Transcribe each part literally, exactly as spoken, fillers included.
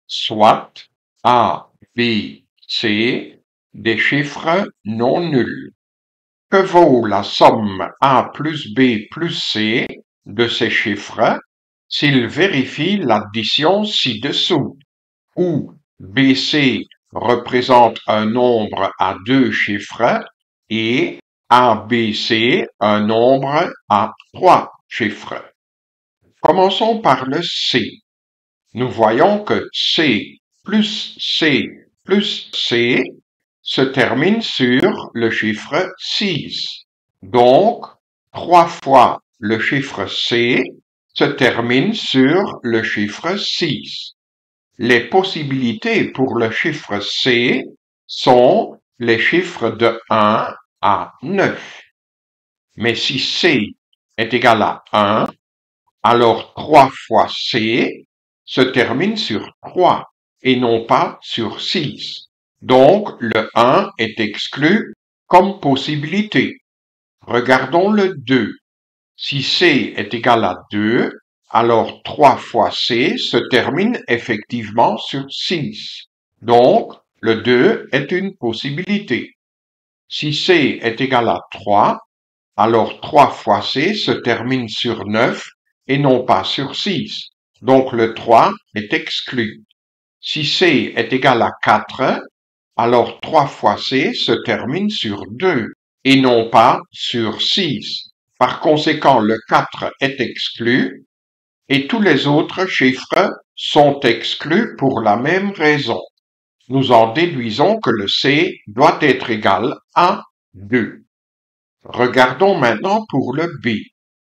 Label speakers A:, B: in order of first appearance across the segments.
A: soit A, B, C des chiffres non nuls. Que vaut la somme A plus B plus C de ces chiffres s'il vérifie l'addition ci-dessous, où B C représente un nombre à deux chiffres et A B C un nombre à trois chiffres? Commençons par le C. Nous voyons que C plus C plus C se termine sur le chiffre six. Donc, trois fois le chiffre C se termine sur le chiffre six. Les possibilités pour le chiffre C sont les chiffres de un à neuf. Mais si C est égal à un, alors trois fois C se termine sur trois et non pas sur six. Donc, le un est exclu comme possibilité. Regardons le deux. Si C est égal à deux, alors trois fois C se termine effectivement sur six. Donc, le deux est une possibilité. Si C est égal à trois, alors trois fois C se termine sur neuf et non pas sur six. Donc, le trois est exclu. Si C est égal à quatre, alors trois fois C se termine sur deux et non pas sur six. Par conséquent, le quatre est exclu et tous les autres chiffres sont exclus pour la même raison. Nous en déduisons que le C doit être égal à deux. Regardons maintenant pour le B.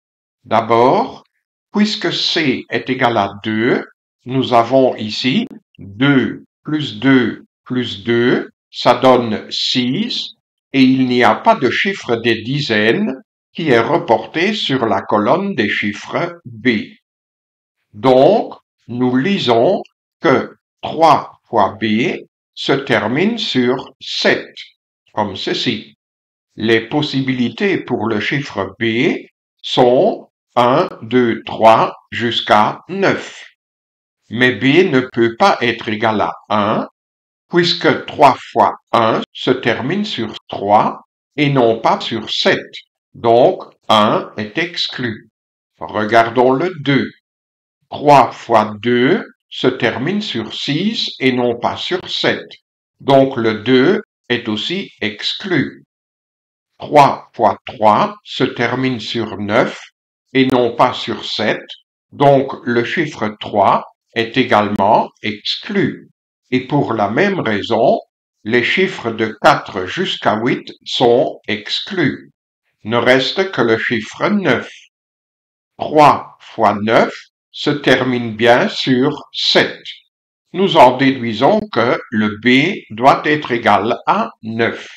A: D'abord, puisque C est égal à deux, nous avons ici deux plus deux plus deux, ça donne six, et il n'y a pas de chiffre des dizaines qui est reporté sur la colonne des chiffres B. Donc, nous lisons que trois fois B se termine sur sept, comme ceci. Les possibilités pour le chiffre B sont un, deux, trois jusqu'à neuf. Mais B ne peut pas être égal à un, puisque trois fois un se termine sur trois et non pas sur sept. Donc, un est exclu. Regardons le deux. trois fois deux se termine sur six et non pas sur sept. Donc, le deux est aussi exclu. trois fois trois se termine sur neuf et non pas sur sept. Donc, le chiffre trois est également exclu. Et pour la même raison, les chiffres de quatre jusqu'à huit sont exclus. Ne reste que le chiffre neuf. trois fois neuf se termine bien sur sept. Nous en déduisons que le B doit être égal à neuf.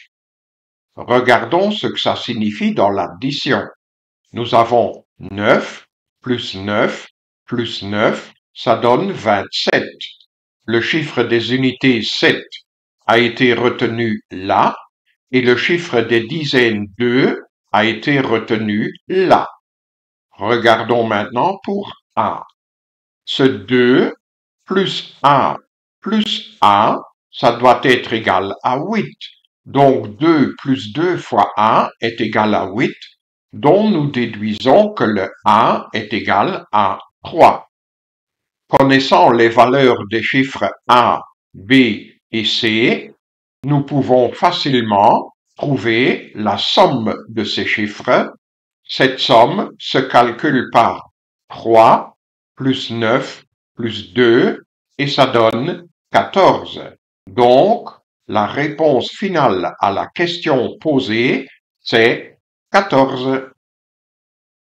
A: Regardons ce que ça signifie dans l'addition. Nous avons neuf plus neuf plus neuf, ça donne vingt-sept. Le chiffre des unités sept a été retenu là et le chiffre des dizaines deux a été retenu là. Regardons maintenant pour A. Ce deux plus A plus A, ça doit être égal à huit. Donc deux plus deux fois A est égal à huit, dont nous déduisons que le A est égal à trois. Connaissant les valeurs des chiffres A, B et C, nous pouvons facilement trouver la somme de ces chiffres. Cette somme se calcule par trois plus neuf plus deux et ça donne quatorze. Donc, la réponse finale à la question posée, c'est quatorze.